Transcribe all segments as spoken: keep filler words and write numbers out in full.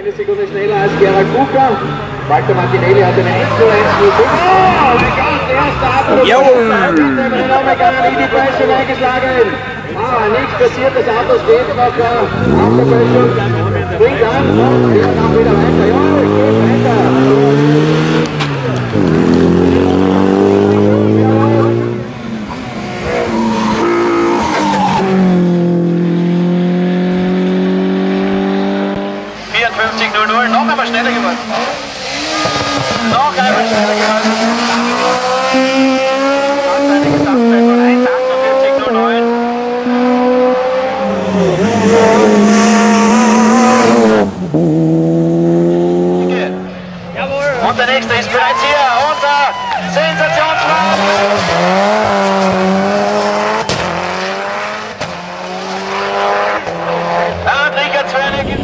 Eine Sekunde schneller als Gerald Kuka. Walter Martinelli hat eine eins zu eins null fünf. Oh, ein ganz erster Abschluss. Mit dem Renault Megane in die Fleischung eingeschlagen. Ah, nichts passiert, das Auto steht noch auf der Fleischung. Springt an und fährt auch wieder weiter. Ja, es geht weiter. vierundfünfzig null null, noch einmal schneller geworden. Noch einmal schneller geworden. Seine Gesamtzeit von eins achtundvierzig null neun. Jawohl. Und der nächste ist bereits hier, unser Sensationsmann. Und Richard Zwernig.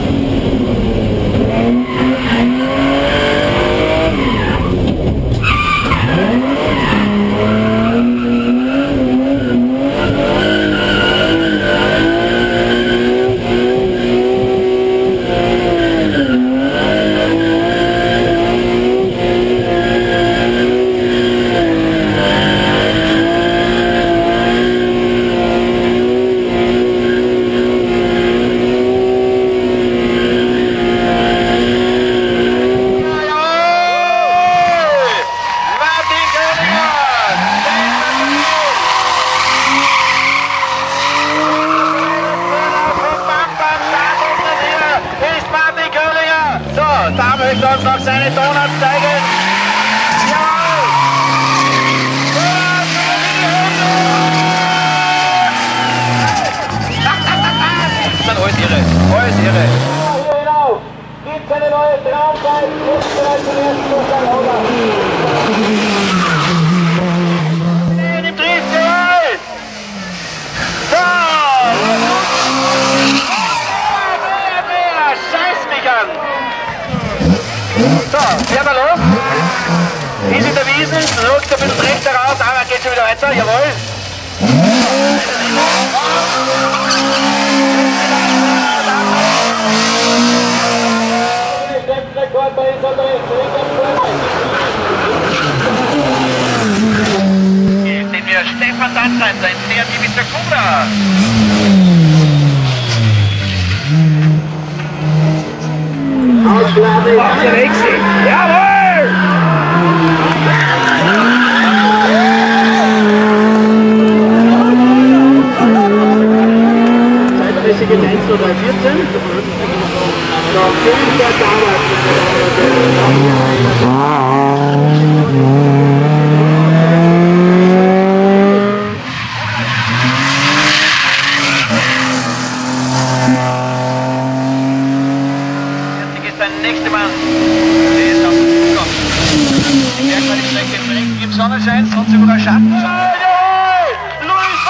Da möchte er uns noch seine Donuts zeigen. Jawohl! Das sind alles irre. Alles irre. Ja, hier hinauf. Gibt eine neue Traumzeit. Jetzt bereits im ersten Durchgang, oder? Im Tritt, jawohl! So! Scheiß mich an! So, fährt er los. Ist in der Wiesen, rutscht ein bisschen rechts heraus, aber geht schon wieder weiter, jawohl. Hier sehen wir Stefan Danstein, sein Seat Ibiza Cobra. Ausschlagen. Jawohl! Zeitmäßig in eins null vierzehn. Noch fünfter Dauer. Der nächste Mann, der ist auf dem Kopf. Die Bergwaldstrecke bringt im Sonnenschein, sonst sogar Schatten. Luis